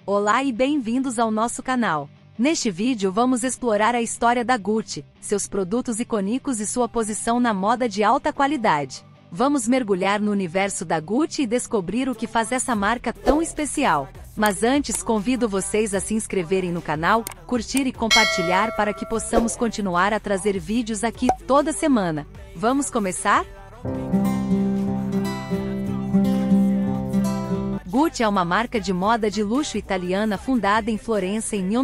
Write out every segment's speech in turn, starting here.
Olá e bem-vindos ao nosso canal. Neste vídeo vamos explorar a história da Gucci, seus produtos icônicos e sua posição na moda de alta qualidade. Vamos mergulhar no universo da Gucci e descobrir o que faz essa marca tão especial. Mas antes convido vocês a se inscreverem no canal, curtir e compartilhar para que possamos continuar a trazer vídeos aqui toda semana. Vamos começar? Gucci é uma marca de moda de luxo italiana fundada em Florença em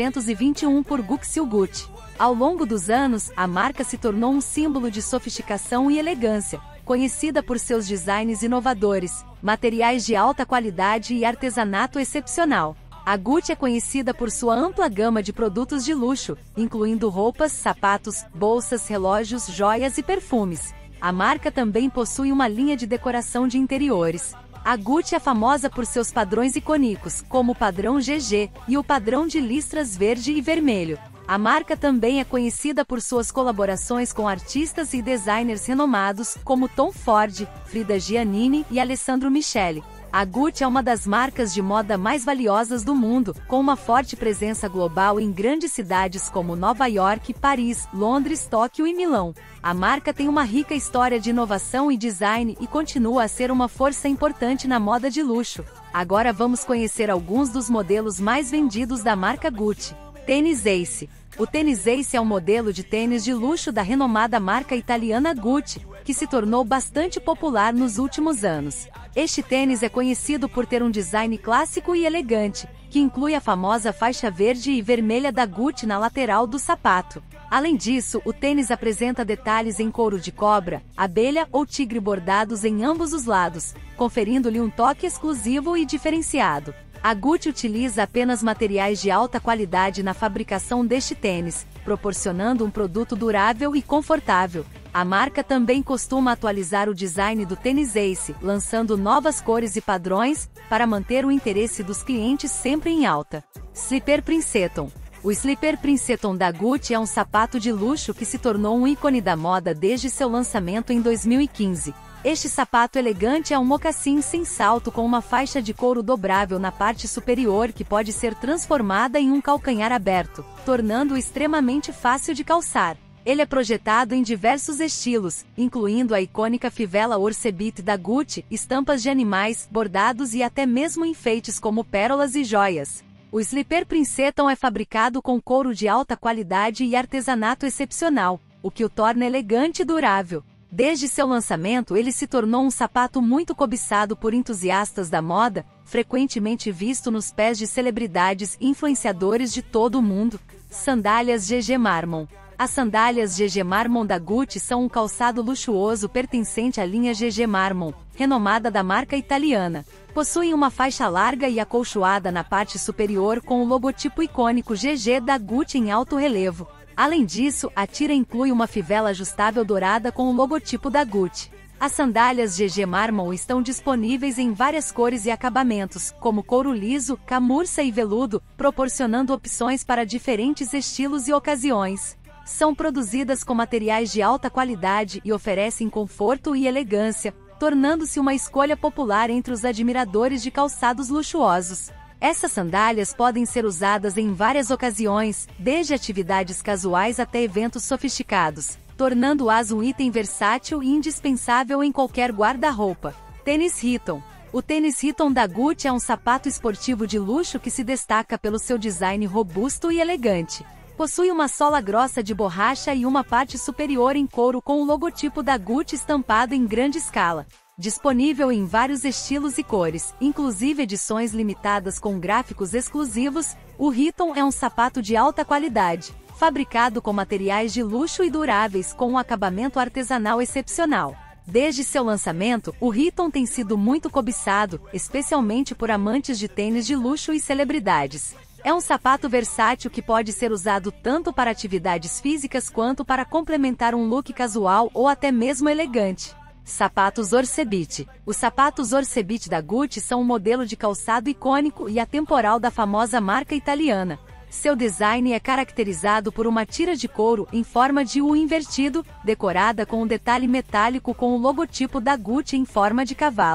1921 por Guccio Gucci. Ao longo dos anos, a marca se tornou um símbolo de sofisticação e elegância, conhecida por seus designs inovadores, materiais de alta qualidade e artesanato excepcional. A Gucci é conhecida por sua ampla gama de produtos de luxo, incluindo roupas, sapatos, bolsas, relógios, joias e perfumes. A marca também possui uma linha de decoração de interiores. A Gucci é famosa por seus padrões icônicos, como o padrão GG e o padrão de listras verde e vermelho. A marca também é conhecida por suas colaborações com artistas e designers renomados, como Tom Ford, Frida Giannini e Alessandro Michele. A Gucci é uma das marcas de moda mais valiosas do mundo, com uma forte presença global em grandes cidades como Nova York, Paris, Londres, Tóquio e Milão. A marca tem uma rica história de inovação e design e continua a ser uma força importante na moda de luxo. Agora vamos conhecer alguns dos modelos mais vendidos da marca Gucci. Tênis Ace. O tênis Ace é um modelo de tênis de luxo da renomada marca italiana Gucci, que se tornou bastante popular nos últimos anos. Este tênis é conhecido por ter um design clássico e elegante, que inclui a famosa faixa verde e vermelha da Gucci na lateral do sapato. Além disso, o tênis apresenta detalhes em couro de cobra, abelha ou tigre bordados em ambos os lados, conferindo-lhe um toque exclusivo e diferenciado. A Gucci utiliza apenas materiais de alta qualidade na fabricação deste tênis, proporcionando um produto durável e confortável. A marca também costuma atualizar o design do tênis Ace, lançando novas cores e padrões, para manter o interesse dos clientes sempre em alta. Slipper Princeton. O Slipper Princeton da Gucci é um sapato de luxo que se tornou um ícone da moda desde seu lançamento em 2015. Este sapato elegante é um mocassim sem salto com uma faixa de couro dobrável na parte superior que pode ser transformada em um calcanhar aberto, tornando-o extremamente fácil de calçar. Ele é projetado em diversos estilos, incluindo a icônica fivela Orsebit da Gucci, estampas de animais, bordados e até mesmo enfeites como pérolas e joias. O Slipper Princeton é fabricado com couro de alta qualidade e artesanato excepcional, o que o torna elegante e durável. Desde seu lançamento, ele se tornou um sapato muito cobiçado por entusiastas da moda, frequentemente visto nos pés de celebridades e influenciadores de todo o mundo. Sandálias GG Marmon. As sandálias GG Marmon da Gucci são um calçado luxuoso pertencente à linha GG Marmon, renomada da marca italiana. Possuem uma faixa larga e acolchoada na parte superior com o logotipo icônico GG da Gucci em alto relevo. Além disso, a tira inclui uma fivela ajustável dourada com o logotipo da Gucci. As sandálias GG Marmon estão disponíveis em várias cores e acabamentos, como couro liso, camurça e veludo, proporcionando opções para diferentes estilos e ocasiões. São produzidas com materiais de alta qualidade e oferecem conforto e elegância, tornando-se uma escolha popular entre os admiradores de calçados luxuosos. Essas sandálias podem ser usadas em várias ocasiões, desde atividades casuais até eventos sofisticados, tornando-as um item versátil e indispensável em qualquer guarda-roupa. Tênis Eton. O tênis Eton da Gucci é um sapato esportivo de luxo que se destaca pelo seu design robusto e elegante. Possui uma sola grossa de borracha e uma parte superior em couro com o logotipo da Gucci estampado em grande escala. Disponível em vários estilos e cores, inclusive edições limitadas com gráficos exclusivos, o Eton é um sapato de alta qualidade, fabricado com materiais de luxo e duráveis com um acabamento artesanal excepcional. Desde seu lançamento, o Eton tem sido muito cobiçado, especialmente por amantes de tênis de luxo e celebridades. É um sapato versátil que pode ser usado tanto para atividades físicas quanto para complementar um look casual ou até mesmo elegante. Sapatos Orsebit. Os sapatos Orsebit da Gucci são um modelo de calçado icônico e atemporal da famosa marca italiana. Seu design é caracterizado por uma tira de couro em forma de U invertido, decorada com um detalhe metálico com o logotipo da Gucci em forma de cavalo.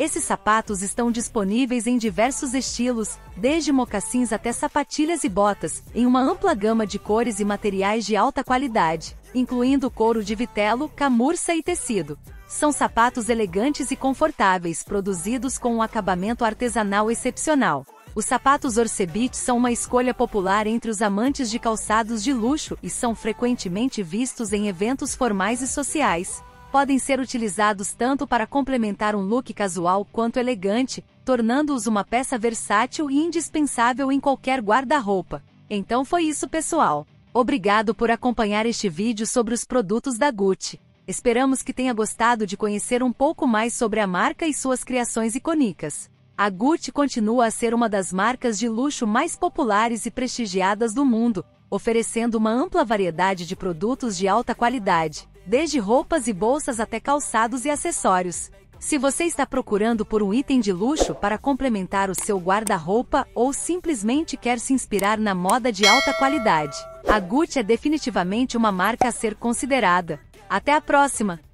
Esses sapatos estão disponíveis em diversos estilos, desde mocassins até sapatilhas e botas, em uma ampla gama de cores e materiais de alta qualidade, incluindo couro de vitelo, camurça e tecido. São sapatos elegantes e confortáveis, produzidos com um acabamento artesanal excepcional. Os sapatos Orsebit são uma escolha popular entre os amantes de calçados de luxo e são frequentemente vistos em eventos formais e sociais. Podem ser utilizados tanto para complementar um look casual quanto elegante, tornando-os uma peça versátil e indispensável em qualquer guarda-roupa. Então foi isso, pessoal. Obrigado por acompanhar este vídeo sobre os produtos da Gucci. Esperamos que tenha gostado de conhecer um pouco mais sobre a marca e suas criações icônicas. A Gucci continua a ser uma das marcas de luxo mais populares e prestigiadas do mundo, oferecendo uma ampla variedade de produtos de alta qualidade, desde roupas e bolsas até calçados e acessórios. Se você está procurando por um item de luxo para complementar o seu guarda-roupa ou simplesmente quer se inspirar na moda de alta qualidade, a Gucci é definitivamente uma marca a ser considerada. Até a próxima!